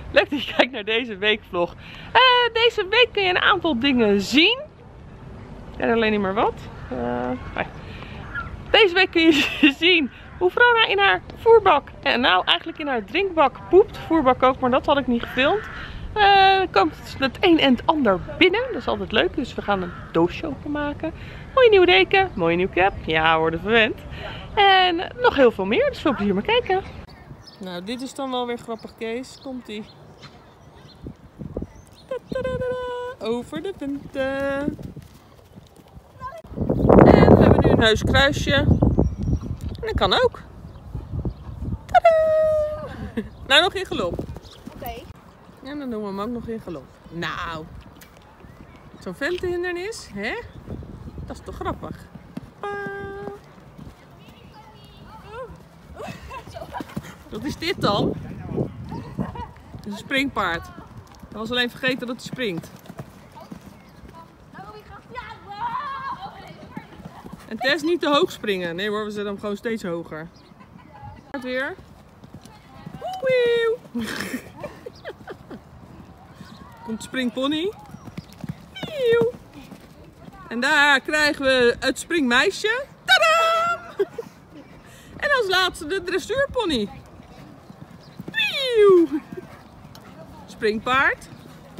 Leuk dat je kijkt naar deze weekvlog. Deze week kun je een aantal dingen zien. En alleen niet meer wat. Deze week kun je zien hoe Vrona in haar voerbak, en nou eigenlijk in haar drinkbak poept. Voerbak ook, maar dat had ik niet gefilmd. Er komt het een en het ander binnen. Dat is altijd leuk. Dus we gaan een doosje openmaken. Mooie nieuwe deken, mooie nieuwe cap. Ja, worden verwend. En nog heel veel meer. Dus veel plezier maar kijken. Nou, dit is dan wel weer grappig, Kees. Komt-ie. Over de punten. En we hebben nu een huiskruisje. En dat kan ook. Tadaa! Nou, nog in galop. Oké. En dan doen we hem ook nog in galop. Nou, zo'n ventenhindernis, hè? Dat is toch grappig. Wat is dit dan? Het is een springpaard. Hij was alleen vergeten dat hij springt. En Tess niet te hoog springen. Nee hoor, we zetten hem gewoon steeds hoger. Gaat weer. Wieuw. Komt de springpony. Wieuw. En daar krijgen we het springmeisje. Tadaa! En als laatste de dressuurpony. Wieuw. Springpaard.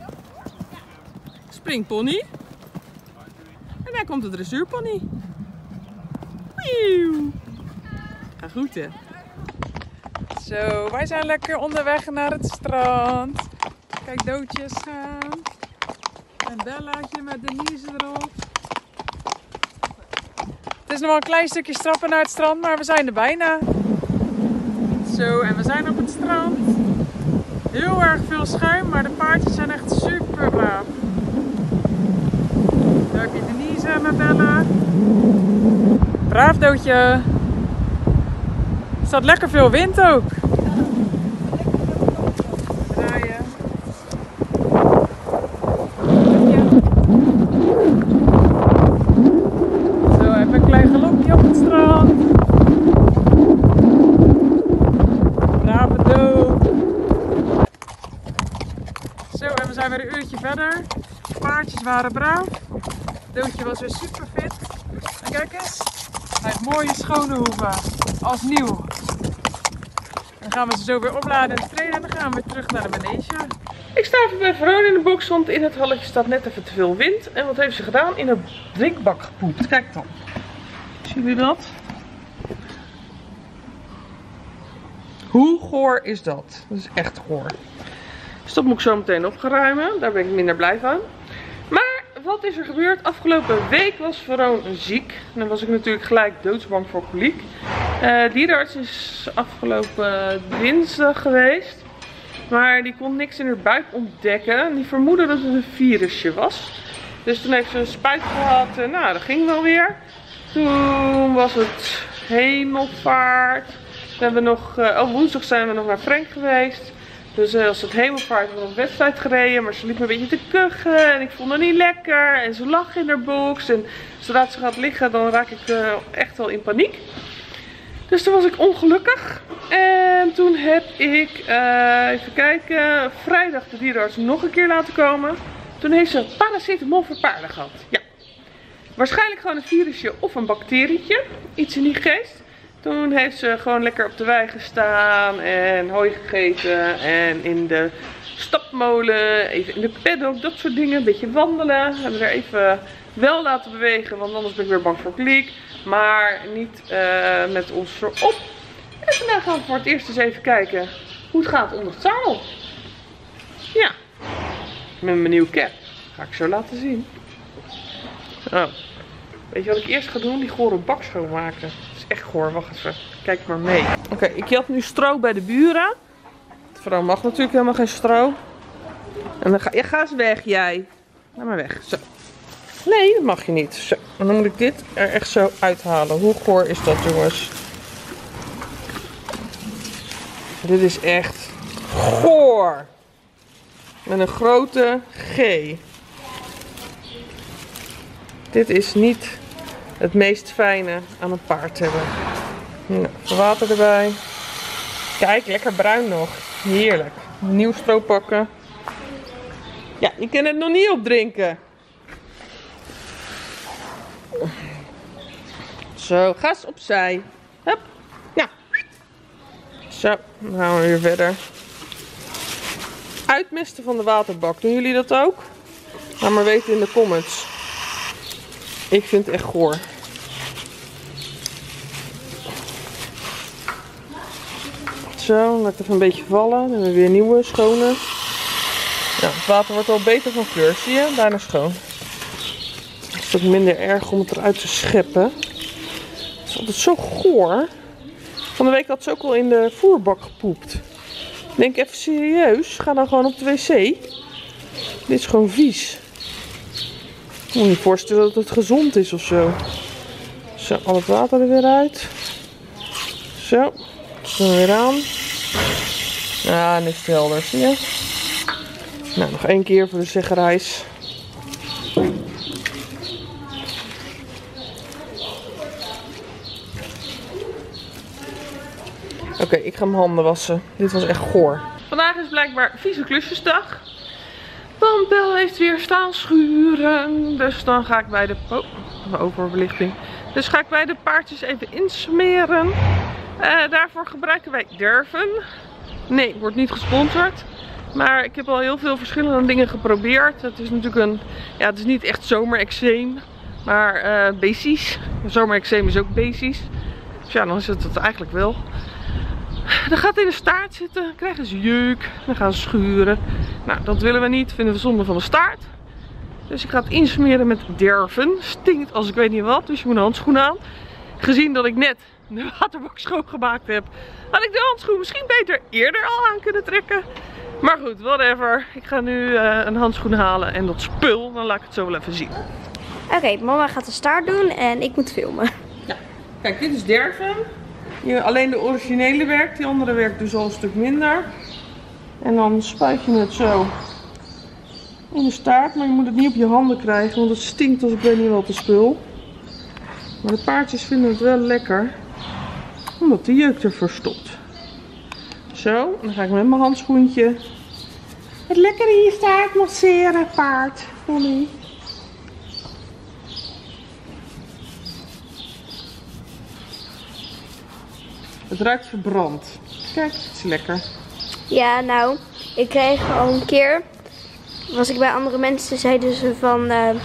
Springpony. En daar komt de dressuurpony. Wieuw. Ga goed, hè? Zo, wij zijn lekker onderweg naar het strand. Kijk, Doodjes gaan. En Bellaatje met Denise erop. Het is nog wel een klein stukje strappen naar het strand, maar we zijn er bijna. Zo, en we zijn op het strand. Heel erg veel schuim, maar de paardjes zijn echt super braaf. Daar heb je Denise met Bella. Braaf, Doodje. Er staat lekker veel wind ook. Draaien. Zo, even een klein galopje op het strand. Brave dood. Zo, en we zijn weer een uurtje verder. De paardjes waren braaf. Doodje was weer super fit. En kijk eens. Hij heeft mooie schone hoeven. Als nieuw. Dan gaan we ze zo weer opladen en trainen en dan gaan we weer terug naar de manege. Ik sta even bij Vrona in de box, want in het halletje staat net even te veel wind. En wat heeft ze gedaan? In een drinkbak gepoept. Kijk dan. Zien jullie dat? Hoe goor is dat? Dat is echt goor. Dus dat moet ik zo meteen opgeruimen. Daar ben ik minder blij van. Maar wat is er gebeurd? Afgelopen week was Vrona ziek. En dan was ik natuurlijk gelijk doodsbang voor koliek. Dierenarts is afgelopen dinsdag geweest. Maar die kon niks in haar buik ontdekken. Die vermoedde dat het een virusje was. Dus toen heeft ze een spuit gehad. Nou, dat ging wel weer. Toen was het hemelvaart. We hebben nog, woensdag zijn we nog naar Frank geweest. Dus als het hemelvaart hebben we nog een wedstrijd gereden. Maar ze liep me een beetje te kuchen. En ik vond haar niet lekker. En ze lag in haar box. En zodra ze gaat liggen, dan raak ik echt wel in paniek. Dus toen was ik ongelukkig. En toen heb ik, even kijken, vrijdag de dierenarts nog een keer laten komen. Toen heeft ze paracetamol voor paarden gehad. Ja. Waarschijnlijk gewoon een virusje of een bacterietje. Iets in die geest. Toen heeft ze gewoon lekker op de wei gestaan en hooi gegeten. En in de stapmolen, even in de paddock, dat soort dingen. Een beetje wandelen. We hebben er even wel laten bewegen, want anders ben ik weer bang voor koliek. Maar niet met ons erop. En vandaag gaan we voor het eerst eens even kijken hoe het gaat onder het zadel. Ja, met mijn nieuwe cap. Ga ik zo laten zien. Oh. Weet je wat ik eerst ga doen? Die gore bak schoonmaken. Dat is echt goor. Wacht even. Kijk maar mee. Oké, ik had nu stro bij de buren. De vrouw mag natuurlijk helemaal geen stro. En dan ga eens weg, jij. Ga maar weg. Zo. Nee, dat mag je niet. Zo. En dan moet ik dit er echt zo uithalen. Hoe goor is dat, jongens? Dit is echt goor. Met een grote G. Dit is niet het meest fijne aan een paard hebben. Nou, water erbij. Kijk, lekker bruin nog. Heerlijk. Een nieuw stroop pakken. Ja, je kan het nog niet opdrinken. Zo, ga eens opzij. Hup. Ja. Zo, dan gaan we weer verder. Uitmisten van de waterbak. Doen jullie dat ook? Laat maar weten in de comments. Ik vind het echt goor. Zo, laat het even een beetje vallen. Dan hebben we weer nieuwe, schone. Ja, het water wordt al beter van kleur. Zie je? Bijna schoon. Het is ook minder erg om het eruit te scheppen. Het is altijd zo goor. Van de week had ze ook al in de voerbak gepoept. Ik denk even serieus. Ga dan gewoon op de wc. Dit is gewoon vies. Ik moet me niet voorstellen dat het gezond is of zo. Zo, al het water er weer uit. Zo. Doen we weer aan. Ja, niks te helder, zie je? Nou, nog 1 keer voor de zeggerijs. Oké, ik ga mijn handen wassen. Dit was echt goor. Vandaag is blijkbaar vieze klusjesdag. Want Bel heeft weer staan schuren. Dus dan ga ik bij de... Oh, overbelichting. Dus ga ik bij de paardjes even insmeren. Daarvoor gebruiken wij Derven. Nee, wordt niet gesponsord. Maar ik heb al heel veel verschillende dingen geprobeerd. Het is natuurlijk een... Ja, het is niet echt zomerexeem. Maar basisch. Zomerexeem is ook basisch. Dus ja, dan is het eigenlijk wel. Dan gaat het in de staart zitten. Dan krijgen ze jeuk. Dan gaan ze schuren. Nou, dat willen we niet. Vinden we zonde van de staart. Dus ik ga het insmeren met Derven. Stinkt als ik weet niet wat. Dus je moet een handschoen aan. Gezien dat ik net de waterbak schoongemaakt heb, had ik de handschoen misschien beter eerder al aan kunnen trekken. Maar goed, whatever. Ik ga nu een handschoen halen en dat spul. Dan laat ik het zo wel even zien. Oké, mama gaat de staart doen en ik moet filmen. Ja. Kijk, dit is Derven. Alleen de originele werkt. Die andere werkt dus al een stuk minder. En dan spuit je het zo in de staart. Maar je moet het niet op je handen krijgen, want het stinkt als ik weet niet wat de spul. Maar de paardjes vinden het wel lekker. Omdat de jeuk er verstopt. Zo, dan ga ik met mijn handschoentje het lekker in je staart masseren, paard. Polly. Het ruikt verbrand. Kijk, het is lekker. Ja, nou, ik kreeg al een keer, was ik bij andere mensen, zeiden ze van,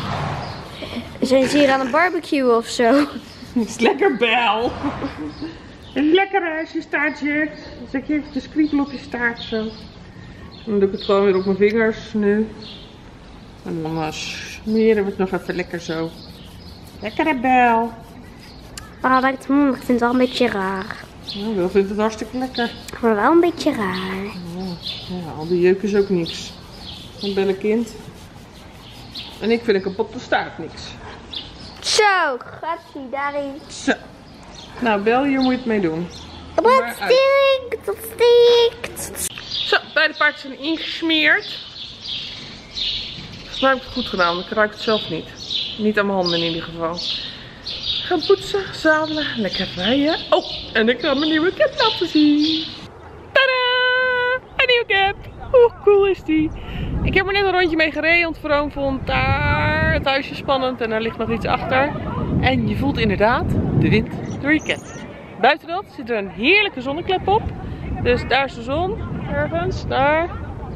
zijn ze hier aan een barbecue of zo? Het is lekker, Bel. Het is lekker als je staart jeukt. Dan zet je even de skriepel op je staart zo. Dan doe ik het gewoon weer op mijn vingers nu. En dan smeren we het nog even lekker zo. Lekkere Bel. Maar ik vind het wel een beetje raar. Ja, Bel vindt het hartstikke lekker. Maar wel een beetje raar. Ja, al die jeuk is ook niks. Een bellenkind. En ik vind een kapotte staart niks. Zo, gatsie daarin. Zo. Nou, Bel, hier moet je het mee doen. Dat stinkt, dat stinkt. Zo, beide paardjes zijn ingesmeerd. Volgens mij heb ik het goed gedaan, want ik ruik het zelf niet. Niet aan mijn handen in ieder geval. Gaan poetsen, zadelen, lekker rijden. Oh, en ik ga mijn nieuwe cap laten zien. Tadaa! Een nieuwe cap. Hoe cool is die? Ik heb er net een rondje mee gereden, want Vroom vond daar het huisje spannend en er ligt nog iets achter. En je voelt inderdaad de wind door je cap. Buiten dat zit er een heerlijke zonneklep op. Dus daar is de zon, ergens, daar.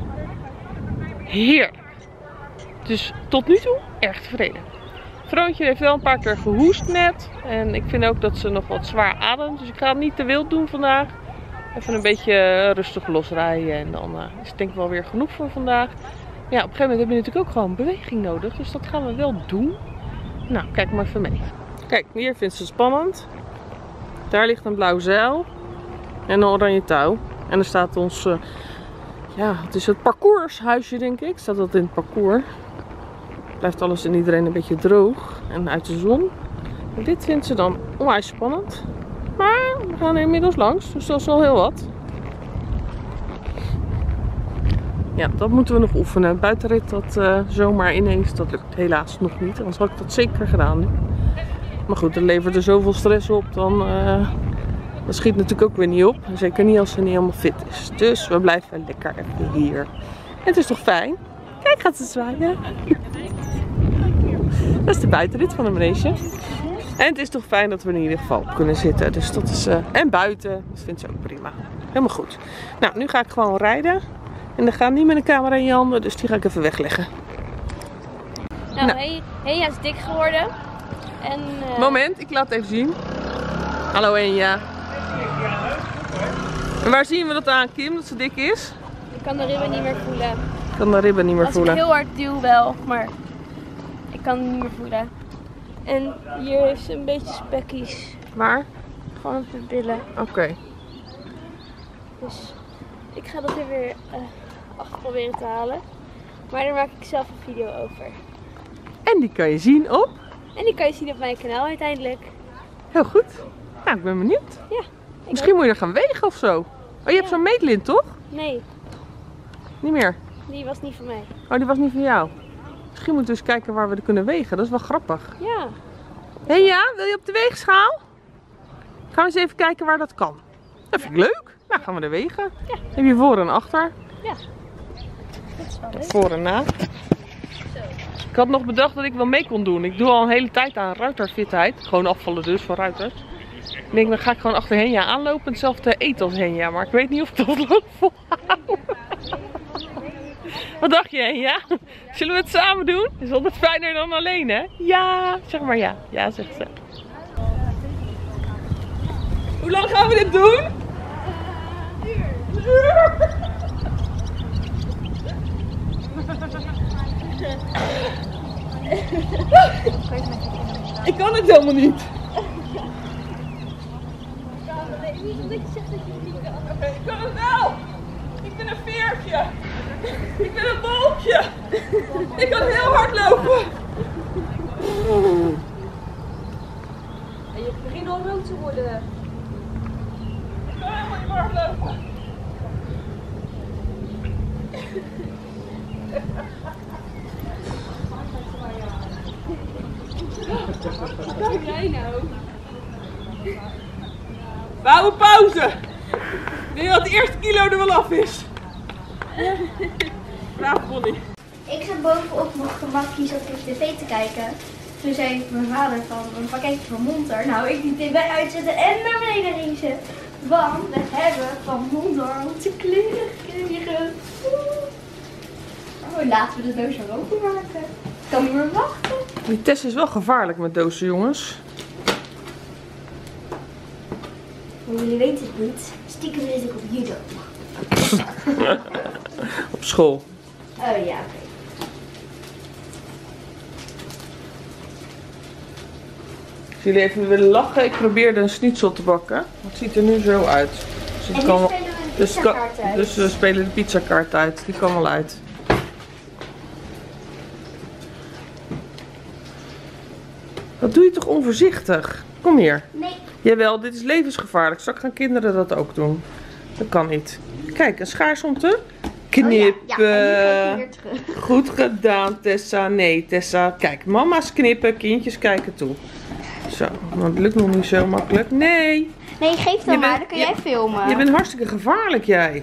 Heerlijk. Dus tot nu toe erg tevreden. Vroontje heeft wel een paar keer gehoest net. En ik vind ook dat ze nog wat zwaar ademt. Dus ik ga het niet te wild doen vandaag. Even een beetje rustig losrijden. En dan is het denk ik wel weer genoeg voor vandaag. Ja, op een gegeven moment heb je natuurlijk ook gewoon beweging nodig. Dus dat gaan we wel doen. Nou, kijk maar even mee. Kijk, hier vindt ze spannend. Daar ligt een blauw zeil. En een oranje touw. En er staat ons... ja, het is het parcourshuisje denk ik. Staat dat in het parcours. Blijft alles en iedereen een beetje droog. En uit de zon. En dit vindt ze dan onwijs spannend. Maar we gaan er inmiddels langs. Dus dat is wel heel wat. Ja, dat moeten we nog oefenen. Buitenrit dat zomaar ineens. Dat lukt helaas nog niet. Anders had ik dat zeker gedaan. Maar goed, dat levert er zoveel stress op. Dan Dat schiet natuurlijk ook weer niet op. Zeker niet als ze niet helemaal fit is. Dus we blijven lekker even hier. En het is toch fijn? Kijk, gaat ze zwaaien. Dat is de buitenrit van de manege. En het is toch fijn dat we er in ieder geval op kunnen zitten. Dus dat is, en buiten, dat vindt ze ook prima. Helemaal goed. Nou, nu ga ik gewoon rijden. En dan gaat niet met een camera in je handen, dus die ga ik even wegleggen. Nou. Henja is dik geworden. En, Moment, ik laat het even zien. Hallo Henja. En waar zien we dat aan, Kim, dat ze dik is? Ik kan de ribben niet meer voelen. Ik kan de ribben niet meer voelen. Als ik heel hard duw wel, maar ik kan het niet meer voelen. En hier heeft ze een beetje spekkies. Waar? Gewoon op de billen. Oké. Dus ik ga dat er weer af proberen te halen. Maar daar maak ik zelf een video over. En die kan je zien op? En die kan je zien op mijn kanaal uiteindelijk. Heel goed. Nou, ik ben benieuwd. Ja. Misschien moet je er gaan wegen of zo. Oh, je hebt zo'n meetlint, toch? Nee, Niet meer. die was niet van mij. Oh, die was niet van jou. Misschien moeten we eens kijken waar we er kunnen wegen. Dat is wel grappig. Ja. Hé, ja, wil je op de weegschaal? Gaan we eens even kijken waar dat kan. Dat vind ik leuk. Nou, gaan we er wegen. Ja. Heb je voor en achter? Ja. Dat is wel leuk. Voor en na. Ik had nog bedacht dat ik wel mee kon doen. Ik doe al een hele tijd aan ruiterfitheid. Gewoon afvallen dus van ruiters. Ik denk, dan ga ik gewoon achter Henja aanlopen en hetzelfde eten als Henja. Maar ik weet niet of ik dat lang volhoud. Wat dacht je, Henja? Zullen we het samen doen? Is altijd fijner dan alleen, hè? Ja, zeg maar ja. Ja, zegt ze. Hoe lang gaan we dit doen? Een uur. Ik kan het helemaal niet. Ik kan het wel. Ik ben een veertje. Ik ben een wolkje. Ik kan heel hard lopen. En je begint al rood te worden. Ik kan helemaal niet hard lopen. Wat doe jij nou? We houden pauze. Ik denk dat de eerste kilo er wel af is. Braaf, Bonnie. Ik zat bovenop mijn gemakje zat ik tv te kijken. Toen zei mijn vader van een pakketje van Monter. Nou, ik die tv uitzetten en naar beneden ging ze. Want we hebben van Monter onze kleren gekregen. Oh, laten we de doos zo openmaken. Ik kan niet meer wachten. Die test is wel gevaarlijk met dozen, jongens. Maar jullie weten het niet. Stiekem zit ik op judo. Op school. Oh ja, oké. Als jullie even willen lachen, ik probeerde een schnitzel te bakken. Het ziet er nu zo uit. Dus, En nu spelen we de pizzakaart uit. Dus we spelen de pizzakaart uit. Die kan wel uit. Wat doe je toch onvoorzichtig? Kom hier. Nee. Jawel, dit is levensgevaarlijk. Straks gaan kinderen dat ook doen. Dat kan niet. Kijk, een schaars om te knippen. Oh ja, en nu ga ik weer terug. Goed gedaan, Tessa. Nee, Tessa. Kijk, mama's knippen, kindjes kijken toe. Zo, maar het lukt nog niet zo makkelijk. Nee. Nee, geef dan maar, dan kun jij filmen. Je bent hartstikke gevaarlijk, jij.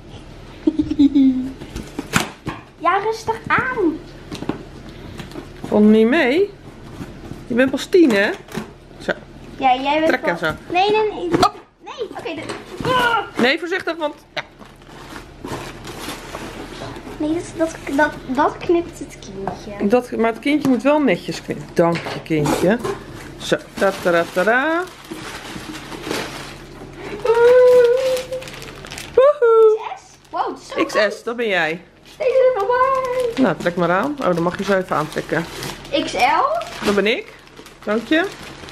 Ja, rustig aan. Vond niet mee? Je bent pas 10, hè? Zo. Ja, jij bent Trek hem wel... zo. Nee, nee, nee. Hop. Nee, oké. Nee, voorzichtig, want... Ja. Nee, dat knipt het kindje. Maar het kindje moet wel netjes knippen. Dank je, kindje. Zo. Ta-ta-ra-ta-ra. Woehoe. XS? Wow, het is zo XS, dat ben jij. Deze is van mij. Nou, trek maar aan. Oh, dan mag je zo even aantrekken. XL? Dat ben ik. Dank je.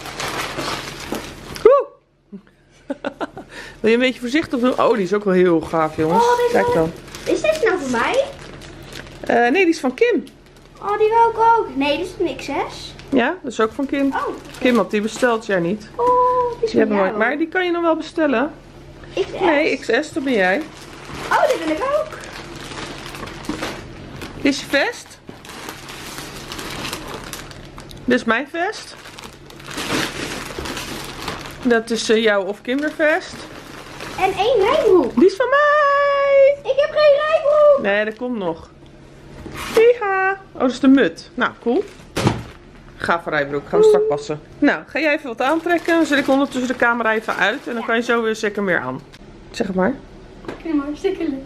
Woe. Wil je een beetje voorzichtig doen? Oh, die is ook wel heel gaaf, jongens. Oh, deze Kijk dan. Is deze nou voor mij? Nee, die is van Kim. Oh, die wil ik ook. Nee, dit is een XS. Ja, dat is ook van Kim. Oh. Kim had die besteld, jij niet. Oh, die is Die hebben van we, jou. maar die kan je nog wel bestellen. XS? Nee, XS, dat ben jij. Oh, die wil ik ook. Dit is je vest. Dit is mijn vest. Dat is jouw of kindervest. En 1 rijbroek. Die is van mij! Ik heb geen rijbroek. Nee, dat komt nog. Hiha! Oh, dat is de mut. Nou, cool. Gaaf rijbroek. Gaan we straks passen. Nou, ga jij even wat aantrekken. Dan zet ik ondertussen de camera even uit. En dan kan je zo weer zeker meer aan. Zeg het maar. Ik vind hem hartstikke leuk.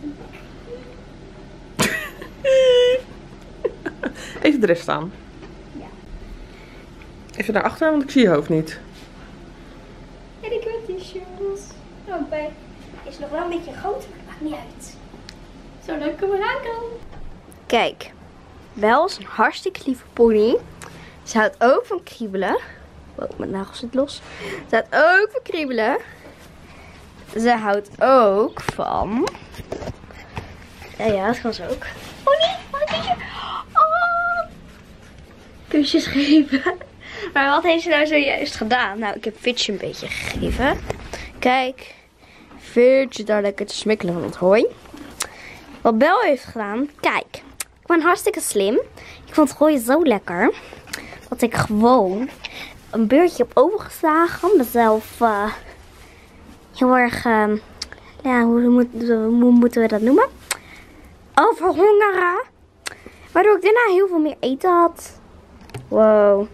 Even de rest staan. Ja. Even naar achter, want ik zie je hoofd niet. En ik heb die shirts. Oh, bij is nog wel een beetje groot, maar het maakt niet uit. Zodat ik hem eraan kan. Kijk, Bel is een hartstikke lieve pony. Ze houdt ook van kriebelen. Wow, mijn nagel zit los. Ze houdt ook van kriebelen. Ze houdt ook van... Ja, dat kan ze ook. Pony, mag ik kusje? Oh! Kusjes geven. Maar wat heeft ze nou zojuist gedaan? Nou, ik heb Fitch een beetje gegeven. Kijk, Fitch daar lekker te smikkelen van het hooi. Wat Bel heeft gedaan, kijk. Ik ben hartstikke slim. Ik vond het hooi zo lekker. Dat ik gewoon een beurtje heb overgeslagen. Mezelf heel erg, ja, hoe moeten we dat noemen? Overhongeren. Waardoor ik daarna heel veel meer eten had. Wow.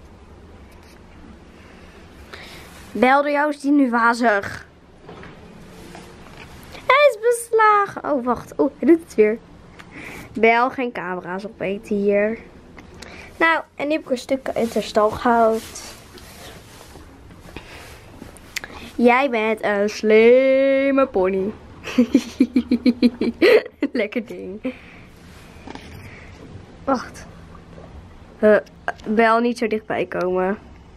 Bel, door jou is die nu wazig. Hij is beslagen. Oh, wacht. Oh, hij doet het weer. Bel, geen camera's opeten hier. Nou, en nu heb ik een stuk uit de stal gehaald. Jij bent een slimme pony. Lekker ding. Wacht. Bel, niet zo dichtbij komen.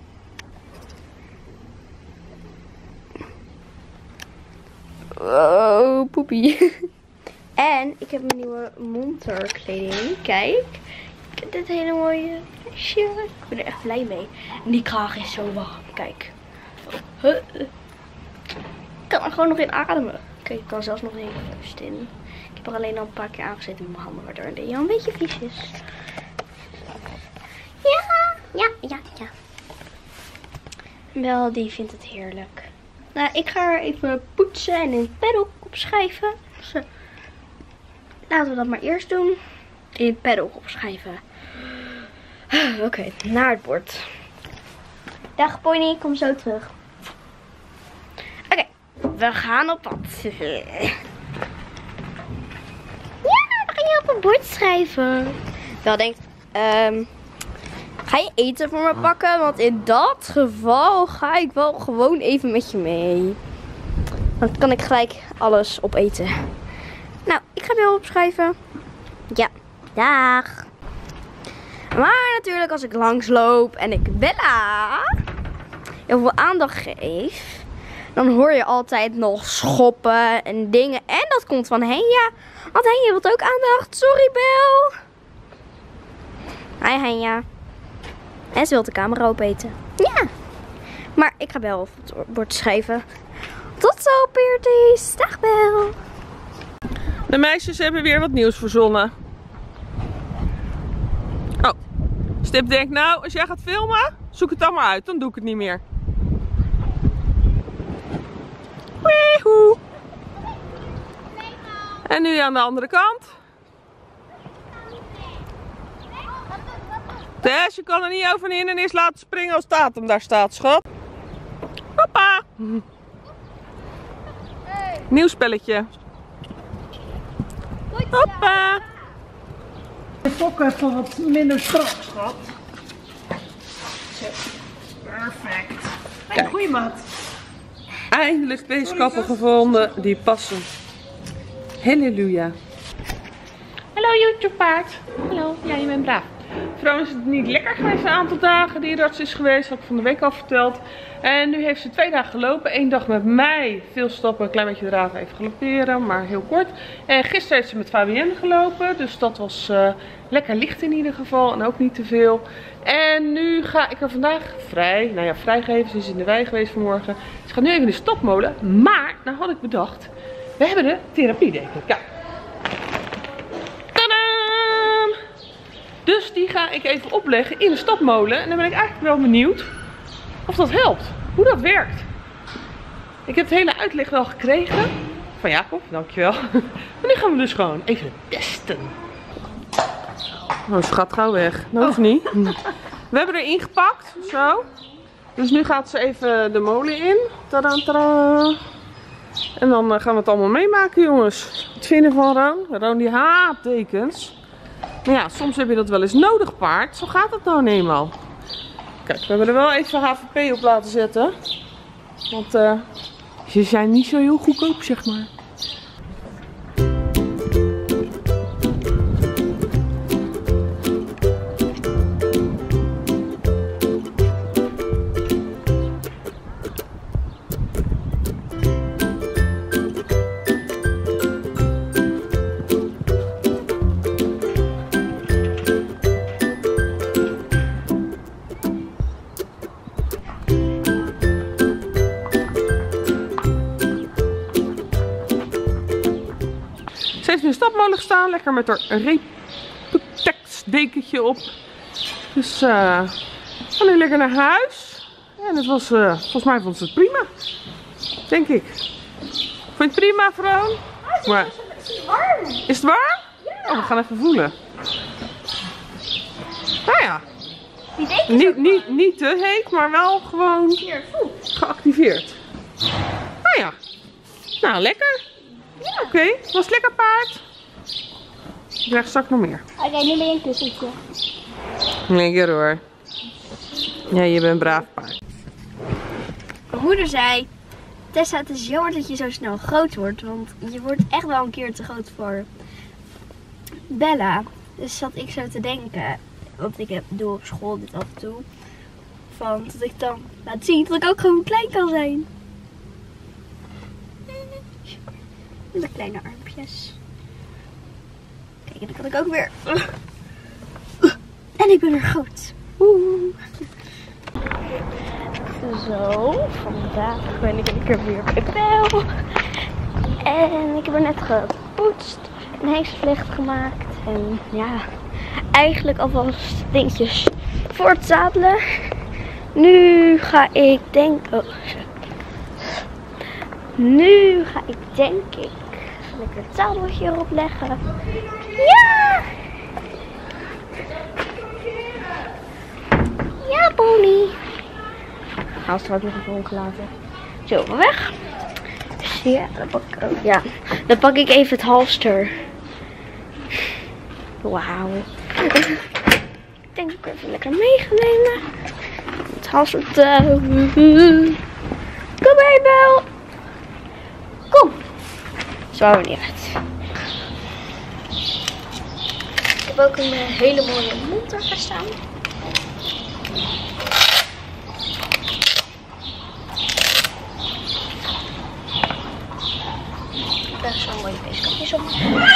Oh, poepie. En ik heb mijn nieuwe monterkleding. Kijk. Ik heb dit hele mooie vestje. Ik ben er echt blij mee. En die kraag is zo warm. Kijk. Ik kan er gewoon nog in ademen. Kijk, ik kan zelfs nog een hele rust in. Ik heb er alleen al een paar keer aangezet met mijn handen. Waardoor het al een beetje vies is. Ja. Wel, die vindt het heerlijk. Nou, ik ga er even poetsen en in het paddock opschrijven. Dus, laten we dat maar eerst doen. In het paddock opschrijven. Oké, naar het bord. Dag pony, ik kom zo terug. Oké, we gaan op pad. Ja, we gaan je op het bord schrijven. Wel denkt, ga je eten voor me pakken? Want in dat geval ga ik wel gewoon even met je mee. Dan kan ik gelijk alles opeten. Nou, ik ga wel opschrijven. Ja, dag. Maar natuurlijk als ik langsloop en ik Bella heel veel aandacht geef, dan hoor je altijd nog schoppen en dingen. En dat komt van Henja. Want Henja wil ook aandacht. Sorry Bel. Hi Henja. En ze wil de camera opeten. Ja. Maar ik ga Bel op het bord schrijven. Tot zo, Peerties. Dag Bel. De meisjes hebben weer wat nieuws verzonnen. Oh. Stip denkt, nou, als jij gaat filmen, zoek het dan maar uit. Dan doe ik het niet meer. Weehoe. En nu aan de andere kant. Tess, je kan er niet over een hindernis laten springen als Tatum daar staat, schat. Papa. Nieuw spelletje. Hoppa. De fokken even wat minder strak, schat. Zo. Perfect. Kijk. Goeie maat. Eindelijk feestkappen gevonden die passen. Halleluja. Hallo YouTube paard. Hallo, ja je bent braaf. Vrouw is het niet lekker geweest een aantal dagen. Die arts is geweest, had ik van de week al verteld. En nu heeft ze 2 dagen gelopen. 1 dag met mij, veel stappen, een klein beetje draven, even galopperen, maar heel kort. En gisteren heeft ze met Fabienne gelopen, dus dat was lekker licht in ieder geval en ook niet te veel. En nu ga ik er vandaag vrijgeven. Ze is in de wei geweest vanmorgen. Ze gaat nu even in de stopmolen. Maar, nou had ik bedacht, we hebben de therapiedeken. Kijk. Tadaa! Dus die ga ik even opleggen in de stopmolen. En dan ben ik eigenlijk wel benieuwd of dat helpt. Hoe dat werkt. Ik heb het hele uitleg wel gekregen. Van Jacob, dankjewel. Maar nu gaan we dus gewoon even testen. Oh, schat, gauw weg. Dat hoeft niet. We hebben erin gepakt, zo. Dus nu gaat ze even de molen in. Tadaa, tadaa. En dan gaan we het allemaal meemaken, jongens. Het vinden van Roon. Roon die haat dekens. Maar ja, soms heb je dat wel eens nodig, paard. Zo gaat het nou eenmaal. Kijk, we hebben er wel even HVP op laten zetten. Want ze zijn niet zo heel goedkoop, zeg maar. Ze heeft nu een stapmolen gestaan, lekker met haar Reputex dekentje op. Dus we gaan nu lekker naar huis. En het was, volgens mij vond ze het prima. Denk ik. Vond je het prima, vrouw? Maar, Het is warm. is het warm? Ja. Oh, we gaan even voelen. Nou ja, Die dekens ook niet te heet, maar wel gewoon hier, voel. geactiveerd. Nou ja, nou lekker. Ja. Oké, was het lekker, paard? Ik krijg straks nog meer. Oké, nu ben je een kussentje. Lekker hoor. Ja, je bent een braaf paard. Mijn moeder zei, Tessa, het is jammer dat je zo snel groot wordt, want je wordt echt wel een keer te groot voor Bella. Dus zat ik zo te denken, want ik doe op school dit af en toe, van dat ik dan laat zien dat ik ook gewoon klein kan zijn. Met kleine armpjes. Kijk, en dan kan ik ook weer. En ik ben er groot. Oeh. Zo, vandaag ben ik lekker weer bij Bel. En ik heb er net gepoetst, een hengselvlecht gemaakt. En ja, eigenlijk alvast dingetjes voor het zadelen. Nu ga ik denken. Nu ga ik denk ik lekker het zadeltje erop leggen. Ja! Ja, pony. Haal straks nog even opgelaten. Zo, maar weg. Dus ja, dan pak ik ook. Ja, dan pak ik even het halster. Wauw. Ik denk dat ik even lekker mee ga nemen. Het halster. Kom mee, Bel. Kom. Zo niet uit. Ik heb ook een hele mooie monter gestaan. Ik krijg zo'n mooie beestkapjes op.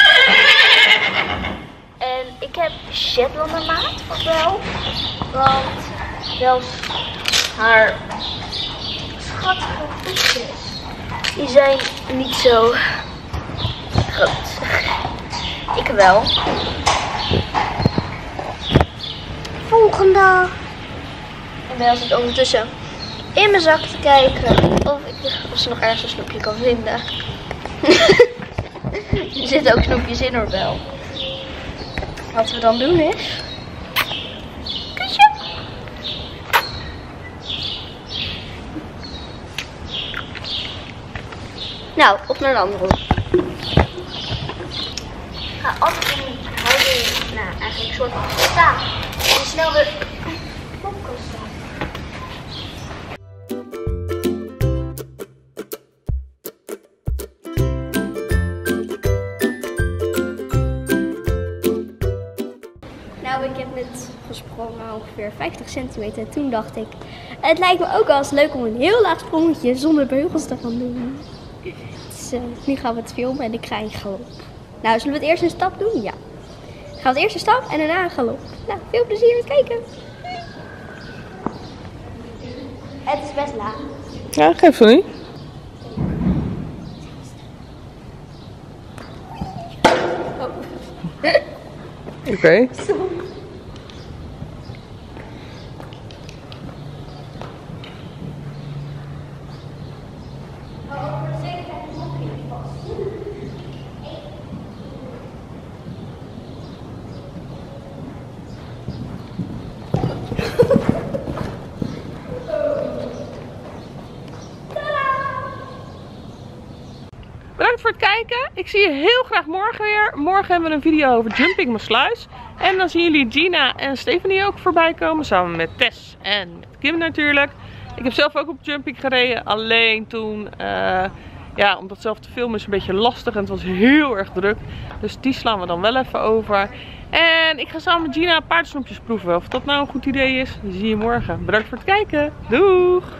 En ik heb Shetlander maat voor Bel. Want Bel's haar schattige voetjes, die zijn niet zo groot. Ik wel. Volgende. En Bel zit ondertussen in mijn zak te kijken of ze nog ergens een snoepje kan vinden. Er zitten ook snoepjes in, hoor, Bel. Wat we dan doen is... Kusje. Nou, op naar de andere hoek. Ga altijd in die houding, nou, eigenlijk een soort van staan. En snel weer op kan staan. Nou, ik heb net gesprongen ongeveer 50 centimeter. En toen dacht ik, het lijkt me ook wel eens leuk om een heel laag sprongetje zonder beugels te gaan doen. Dus nu gaan we het filmen en ik ga in galop. Nou, zullen we het eerst een stap doen? Ja. Dan gaan we het eerst een stap en daarna een galop. Nou, veel plezier met kijken. Het is best laag. Ja, geef zo niet. Oh. Oké. Bedankt voor het kijken. Ik zie je heel graag morgen weer. Morgen hebben we een video over Jumping Maasluis. En dan zien jullie Gina en Stephanie ook voorbij komen. Samen met Tess en met Kim natuurlijk. Ik heb zelf ook op Jumping gereden. Alleen toen, ja, om dat zelf te filmen is een beetje lastig. En het was heel erg druk. Dus die slaan we dan wel even over. En ik ga samen met Gina paardensnoepjes proeven. Of dat nou een goed idee is, zie je morgen. Bedankt voor het kijken. Doeg!